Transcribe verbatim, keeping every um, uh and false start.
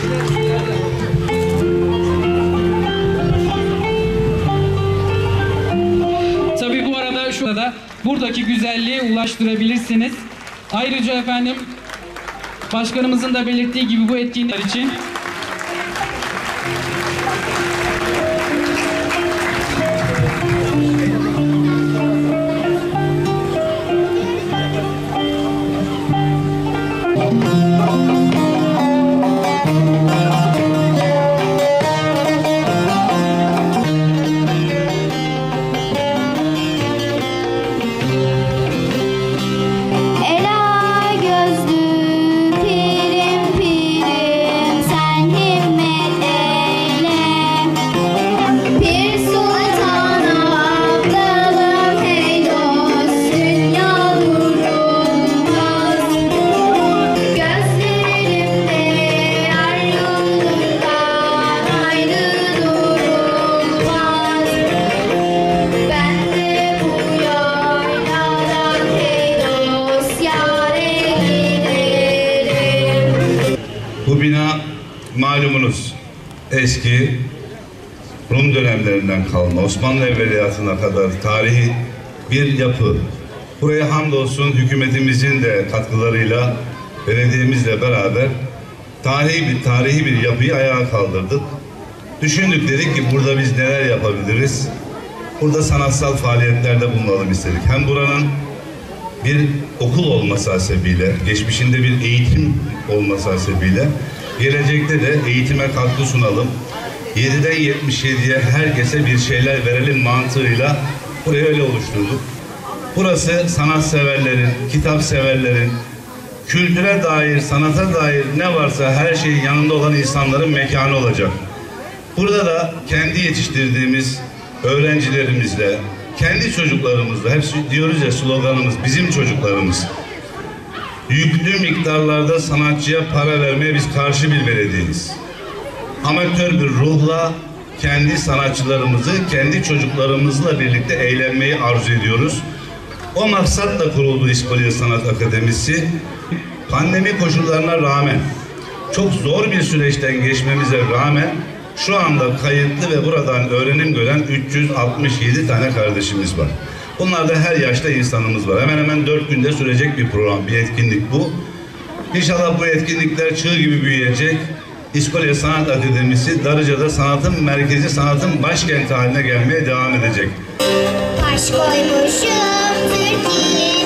Tabii bu arada şurada buradaki güzelliğe ulaştırabilirsiniz. Ayrıca efendim başkanımızın da belirttiği gibi bu etkinlikler için bu bina malumunuz eski Rum dönemlerinden kalma, Osmanlı Evveliyatına kadar tarihi bir yapı. Buraya hamdolsun hükümetimizin de katkılarıyla belediyemizle beraber tarihi bir tarihi bir yapıyı ayağa kaldırdık. Düşündük, dedik ki burada biz neler yapabiliriz? Burada sanatsal faaliyetlerde bulunalım istedik. Hem buranın bir okul olması hasebiyle, geçmişinde bir eğitim olması hasebiyle, gelecekte de eğitime katkı sunalım. yediden yetmiş yediye herkese bir şeyler verelim mantığıyla burayı öyle oluşturduk. Burası sanatseverlerin, kitap severlerin, kültüre dair, sanata dair ne varsa her şeyin yanında olan insanların mekanı olacak. Burada da kendi yetiştirdiğimiz öğrencilerimizle, kendi çocuklarımızla, hep diyoruz ya sloganımız, bizim çocuklarımız. Yüklü miktarlarda sanatçıya para vermeye biz karşı bir belediyeyiz. Amatör bir ruhla kendi sanatçılarımızı, kendi çocuklarımızla birlikte eğlenmeyi arzu ediyoruz. O maksatla kuruldu İspanya Sanat Akademisi. Pandemi koşullarına rağmen, çok zor bir süreçten geçmemize rağmen şu anda kayıtlı ve buradan öğrenim gören üç yüz altmış yedi tane kardeşimiz var. Bunlarda her yaşta insanımız var. Hemen hemen dört günde sürecek bir program, bir etkinlik bu. İnşallah bu etkinlikler çığ gibi büyüyecek. İspanya Sanat Akademisi Darıca'da sanatın merkezi, sanatın başkenti haline gelmeye devam edecek. Taş koymuşum Türkiye.